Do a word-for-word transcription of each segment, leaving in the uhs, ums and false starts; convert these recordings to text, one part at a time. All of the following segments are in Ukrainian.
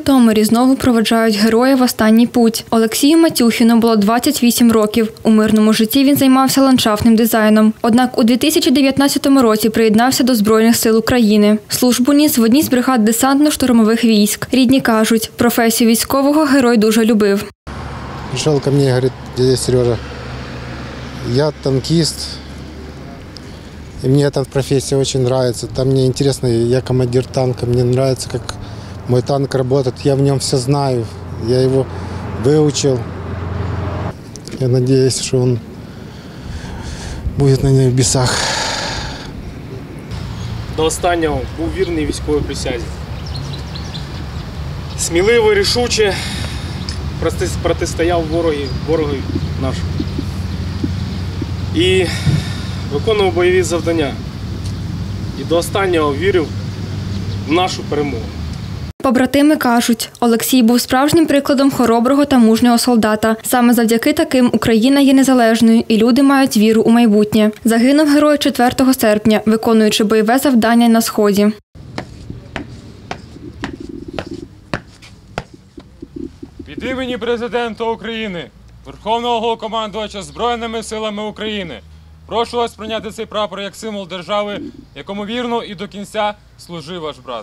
Житомирі знову проведжають героя в останній путь. Олексію Матюхіну було двадцять вісім років. У мирному житті він займався ландшафтним дизайном. Однак у дві тисячі дев'ятнадцятому році приєднався до Збройних сил України. Службу ніс в одній з бригад десантно-штурмових військ. Рідні кажуть, професію військового герой дуже любив. Пришел ко мне и говорит: дядя Сережа, я танкист, и мне эта профессия очень нравится. Там мне интересно, я командир танка, мне нравится, как мой танк работает. Я в нем все знаю, я его выучил. Я надеюсь, что он будет на небесах. До останнього був вірний військовій присязі. Сміливо, рішуче протистояв вороги, вороги нашому. І виконував бойові завдання. І до останнього вірив в нашу перемогу. Побратими кажуть, Олексій був справжнім прикладом хороброго та мужнього солдата. Саме завдяки таким Україна є незалежною і люди мають віру у майбутнє. Загинув герой четвертого серпня, виконуючи бойове завдання на Сході. Від імені Президента України, Верховного Головнокомандувача Збройними силами України, прошу вас прийняти цей прапор як символ держави, якому вірно і до кінця служив ваш брат.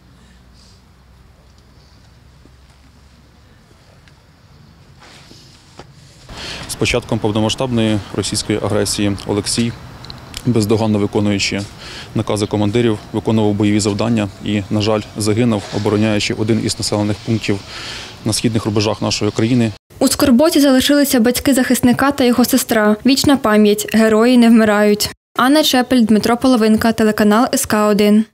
З початком повномасштабної російської агресії Олексій, бездоганно виконуючи накази командирів, виконував бойові завдання і, на жаль, загинув, обороняючи один із населених пунктів на східних рубежах нашої країни. У скорботі залишилися батьки захисника та його сестра. Вічна пам'ять. Герої не вмирають. Анна Чепель, Дмитро Половинка, телеканал ес ка один.